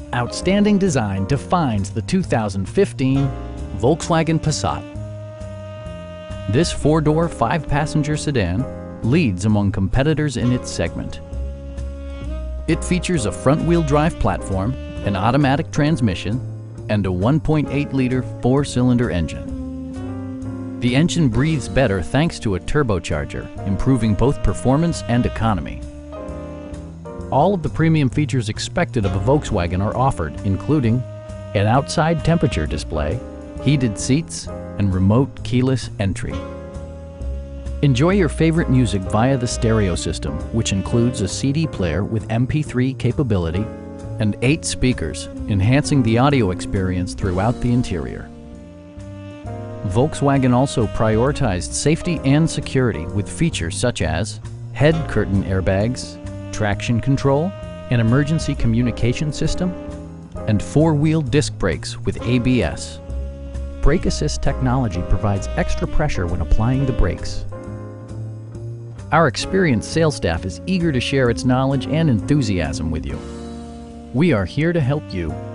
Outstanding design defines the 2015 Volkswagen Passat. This four-door, five-passenger sedan leads among competitors in its segment. It features a front-wheel drive platform, an automatic transmission, and a 1.8-liter four-cylinder engine. The engine breathes better thanks to a turbocharger, improving both performance and economy. All of the premium features expected of a Volkswagen are offered, including an outside temperature display, heated seats, and remote keyless entry. Enjoy your favorite music via the stereo system, which includes a CD player with MP3 capability and 8 speakers, enhancing the audio experience throughout the interior. Volkswagen also prioritized safety and security with features such as head curtain airbags, traction control, an emergency communication system, and four-wheel disc brakes with ABS. Brake assist technology provides extra pressure when applying the brakes. Our experienced sales staff is eager to share its knowledge and enthusiasm with you. We are here to help you